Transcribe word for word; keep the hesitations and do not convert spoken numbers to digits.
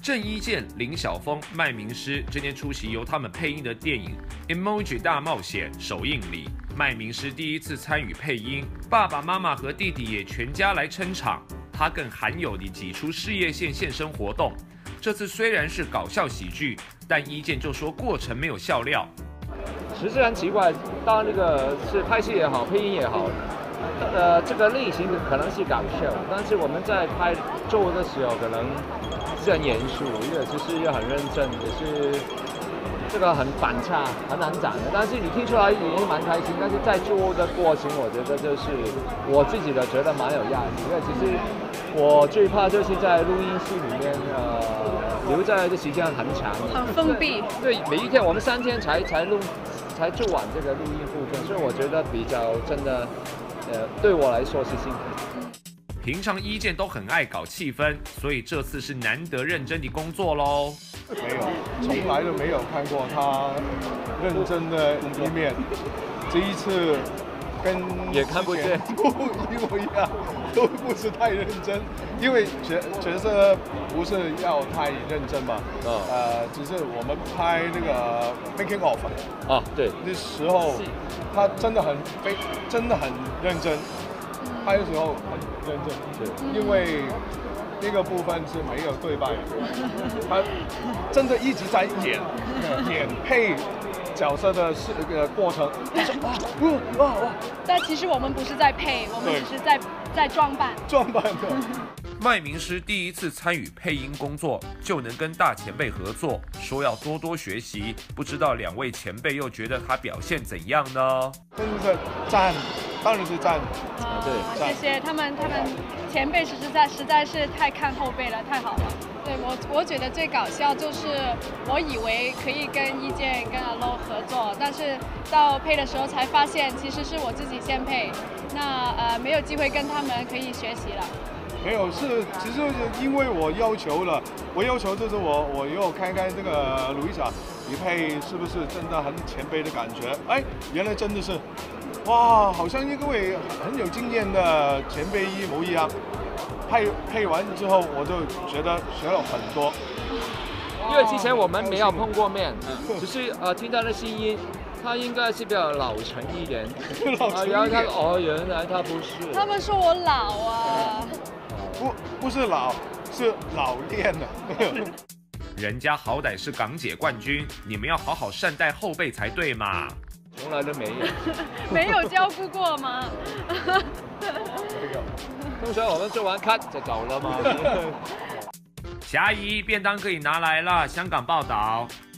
郑伊健、林晓峰、麦明诗今天出席由他们配音的电影《Emoji 大冒险》首映礼。麦明诗第一次参与配音，爸爸妈妈和弟弟也全家来撑场。他更罕有地挤出事业线现身活动。这次虽然是搞笑喜剧，但伊健就说过程没有笑料。 其实很奇怪，当那个是拍戏也好，配音也好。 呃，这个类型可能是搞笑，但是我们在拍做的时候可能是很严肃，一个就是要很认真，也是这个很反差，很难讲的。但是你听出来也是蛮开心，但是在做的过程，我觉得就是我自己的觉得蛮有压力，因为其实我最怕就是在录音室里面，呃，留在的时间很长， 很封闭。 对，每一天我们三天才才录才做完这个录音部分，所以我觉得比较真的。 呃，对我来说是辛苦。 平常伊健都很爱搞气氛，所以这次是难得认真的工作喽。 没有，从来都没有看过他认真的一面。这一次跟也看不见， 都一模一样，都不是太认真，因为角角色不是要太认真嘛。哦、呃，只是我们拍那个 making of 啊，对， 那时候。 他真的很非真的很认真，拍的时候很认真，对，因为那个部分是没有对白的，他真的一直在演演配角色的是那个过程。哇哇哇！ 但其实我们不是在配，我们只是在在装扮。 装扮的。 麦明诗第一次参与配音工作，就能跟大前辈合作，说要多多学习。不知道两位前辈又觉得他表现怎样呢？ 真的是赞，当然是赞。 啊，对，谢谢他们，他们前辈实在实在是太看后辈了，太好了。对我，我觉得最搞笑就是，我以为可以跟伊健、跟阿 Lo 合作，但是到配的时候才发现，其实是我自己先配，那呃没有机会跟他们可以学习了。 没有，是其实因为我要求了，我要求就是我我又看看这个鲁伊莎，你配是不是真的很前辈的感觉？哎，原来真的是，哇，好像一位很有经验的前辈一模一样。配配完之后，我就觉得学了很多。 因为之前我们没有碰过面，只是呃听他的声音。 他应该是比较老成一点， 啊， 然后他哦，原来他不是。 他们说我老啊， 不不是老，是老练的。 人家好歹是港姐冠军，你们要好好善待后辈才对嘛。 从来都没有， 没有交付过吗？ 没有。通常我们做完 cut 就走了嘛。 霞姨便当可以拿来了。香港报道。